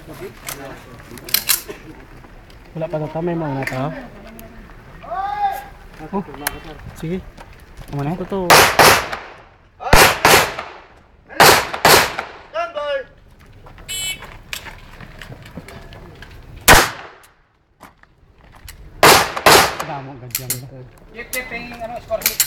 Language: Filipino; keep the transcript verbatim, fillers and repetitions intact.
Wala pa ito, may mga ito. Oh, sige. Ano na ito to? Damo ganyan. Keep keeping ano score hit.